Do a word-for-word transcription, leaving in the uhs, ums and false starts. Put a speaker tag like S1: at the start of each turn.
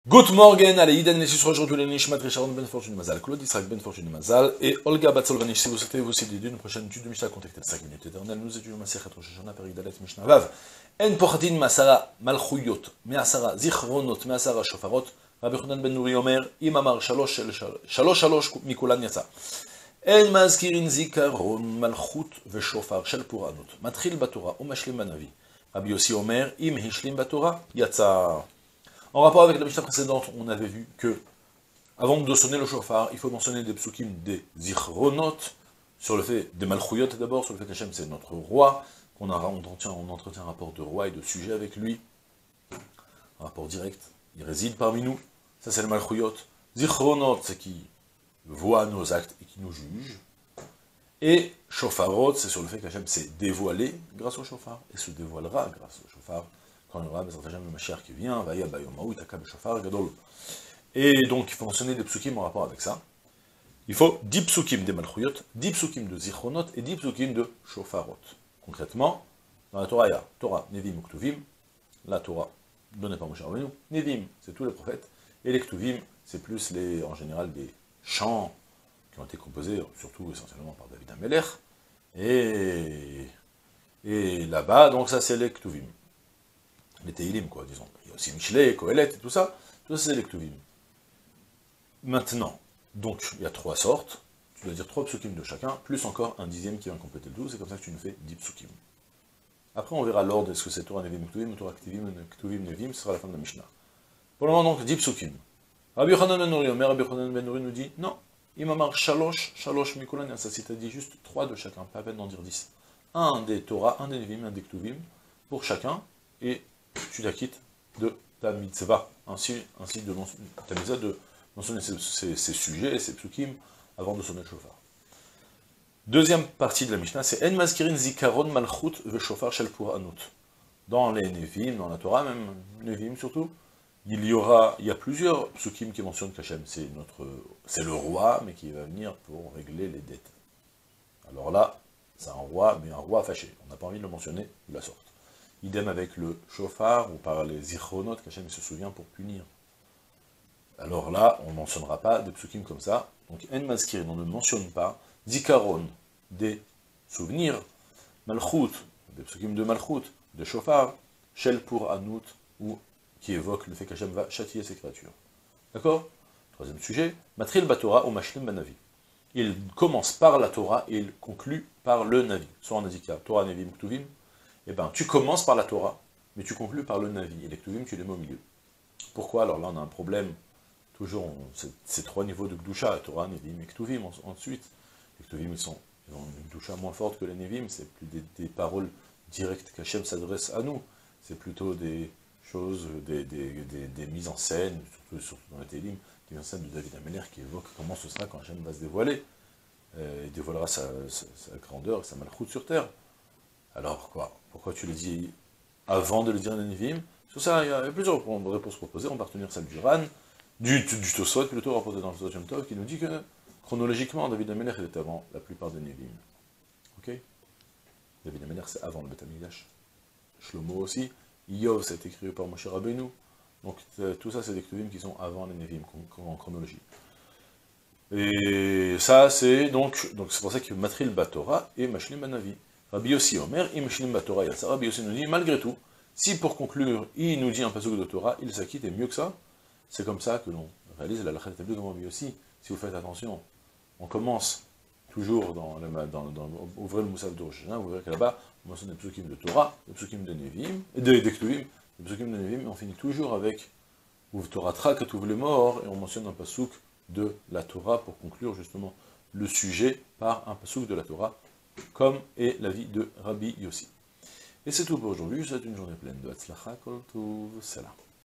S1: Good morning, allez, Iden Nessus aujourd'hui les Nishmat Richard Ben Fortune Mazal, Claude Israël Ben Fortune Mazal et Olga Batsolvanish. Si vous souhaitez vous aider d'une prochaine étude de Mishnah, contactez le cinq minutes éternelles. Nous étudions Masechet Rosh Hashanah, Perek Dalet Mishnah Vav. En Pochatin Masara Malchuyot, Measara Zichronot, Measara Shofarot. Rabbi Yochanan Ben Nuri Omer, Imamar Shalosh Shalosh Shalosh Mikulan Yatsa. En Mazkirin Zikaron Malchut Veshofar Shel Puranot. Matril Batora Umashlim Banavi. Rabbi Yossi Omer, Im Hishlim Batora Yatsa. En rapport avec la Mishnah précédente, on avait vu que, avant de sonner le shofar, il faut mentionner des psukim, des zichronot, sur le fait, des malchouyot d'abord, sur le fait qu'Hachem c'est notre roi, qu'on a, on, entretient, on entretient un rapport de roi et de sujet avec lui, un rapport direct, il réside parmi nous, ça c'est le malchouyot. Zichronot, c'est qui voit nos actes et qui nous juge. Et shofarot, c'est sur le fait qu'Hachem s'est dévoilé grâce au shofar, et se dévoilera grâce au shofar. Quand il y aura le Mashiach qui vient, et donc il faut mentionner des psukim en rapport avec ça. Il faut dix psukim des malchuyot, dix psukim de zichronot et dix psukim de shofarot. Concrètement, dans la Torah, il y a Torah, Nevim, Ktuvim. La Torah, donnée par Moshe Rabbeinu, Nevim, c'est tous les prophètes, et les Ktuvim, c'est plus les, en général des chants qui ont été composés, surtout essentiellement par David Amelech, et, et là-bas, donc ça c'est les Ktuvim. Les Teilim, quoi, disons. Il y a aussi Michelet, Kohelet, et tout ça. Tout ça, c'est les Ktuvim. Maintenant, donc, il y a trois sortes. Tu dois dire trois psukim de chacun, plus encore un dixième qui vient compléter le douze. C'est comme ça que tu nous fais dix psukim. Après, on verra l'ordre. Est-ce que c'est Torah Nevim Ktuvim ou Torah Ktuvim, Ktuvim Nevim, ce sera la fin de la Mishnah. Pour le moment, donc, dix psukim. Rabbi Yochanan Ben Nuri, Rabbi Yochanan Ben Nuri nous dit, non, Imamar Shalosh, Shalosh Mikulan, ça c'est-à-dire juste trois de chacun, pas à peine d'en dire dix. Un des Torah, un des Nevim, un des Ktuvim, pour chacun, et tu t'acquittes de ta mitzvah, ainsi, ainsi de ta mitzvah de mentionner ces, ces, ces sujets, ces psukim, avant de sonner le shofar. Deuxième partie de la Mishnah, c'est En Mazkirin Zikaron Malchut Veshofar Shel Puranut. Dans les Nevim, dans la Torah, même Nevim surtout, il y aura, il y a plusieurs psukim qui mentionnent qu'Hachem c'est notre, c'est le roi, mais qui va venir pour régler les dettes. Alors là, c'est un roi, mais un roi fâché. On n'a pas envie de le mentionner de la sorte. Idem avec le shofar, ou par les zichronot, qu'Hachem se souvient pour punir. Alors là, on ne mentionnera pas des psukim comme ça. Donc, en mazkirin, on ne mentionne pas. Zikaron, des souvenirs. Malchut, des psukim de malchut, de shofar. Shel pour anout, ou qui évoque le fait qu'Hachem va châtier ses créatures. D'accord? Troisième sujet. Matril batora ou mashlim banavi. Il commence par la Torah et il conclut par le Navi. Soit on a dit qu'il y a Torah, Nevim, Ktuvim. Eh bien, tu commences par la Torah, mais tu conclus par le Navi, et les Ktuvim, tu les mets au milieu. Pourquoi? Alors là, on a un problème, toujours, ces trois niveaux de Gdusha, Torah, Nevim et Ktuvim, ensuite. Les Ktuvim, ils, sont, ils ont une Gdusha moins forte que les Nevim, c'est plus des, des paroles directes qu'Hachem s'adresse à nous, c'est plutôt des choses, des, des, des, des mises en scène, surtout, surtout dans les Télim, des mises en scène de David Amelech qui évoque comment ce sera quand Hachem va se dévoiler, euh, il dévoilera sa, sa, sa grandeur et sa malchoute sur terre. Alors quoi? Pourquoi tu le dis avant de le dire dans les Nevim? Sur ça, il y a plusieurs réponses proposées. On va retenir celle du Ran, du, du Tosot, plutôt rapporté dans le Tosot Shem Tov, qui nous dit que, chronologiquement, David Amelech, il était avant la plupart des Nevim. Ok? David Amelech, c'est avant le Beth Amikdash. Shlomo aussi. Iyov, c'est écrit par Moshe Rabbeinu. Donc, tout ça, c'est des Ktuvim qui sont avant les Nevim, en chronologie. Et ça, c'est donc, donc c'est pour ça que Matril Batora et Mashlim Banavi. Rabbi Yossi Omer, Im Shlim Batora Yatsa. Rabbi Yossi nous dit, malgré tout, si pour conclure, il nous dit un pasuk de Torah, il s'acquitte, et mieux que ça, c'est comme ça que l'on réalise la lachat établie comme Rabbi Yossi. Si vous faites attention, on commence toujours dans, le, dans, dans ouvrez le Moussaf de Rosh Hashanah, vous verrez que là-bas, on mentionne des psukim de Torah, des psukim de Nevim, des Ktuvim, des psukim de Nevim, et on finit toujours avec Ouv Torah Tra, Katuv les morts, et on mentionne un pasuk de la Torah pour conclure justement le sujet par un pasuk de la Torah, comme est l'avis de Rabbi Yossi. Et c'est tout pour aujourd'hui, je vous souhaite une journée pleine de Hatzlacha, Kol Tov, Salam.